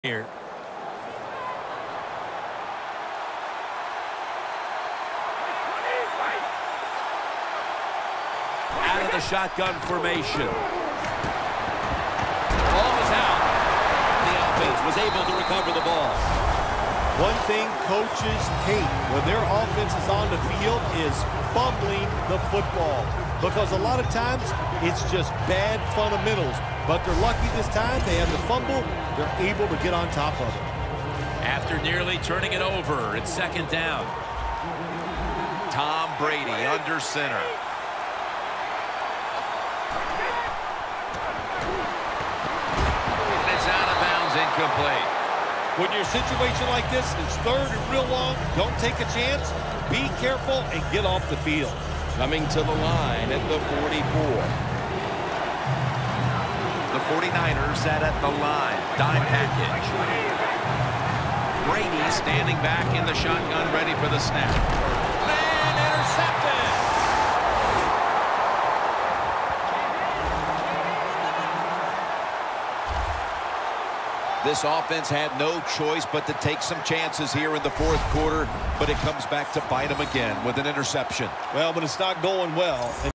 Here. Out of the shotgun formation. Ball is out. The offense was able to recover the ball. One thing coaches hate when their offense is on the field is fumbling the football, because a lot of times it's just bad fundamentals. But they're lucky this time. They have the fumble. They're able to get on top of it. After nearly turning it over, it's second down. Tom Brady under center. And it's out of bounds, incomplete. When you're in a situation like this, it's third and real long, don't take a chance. Be careful and get off the field. Coming to the line at the 44. The 49ers set at the line. Dime package. Brady standing back in the shotgun, ready for the snap. And intercepted. This offense had no choice but to take some chances here in the fourth quarter, but it comes back to bite them again with an interception. Well, but it's not going well.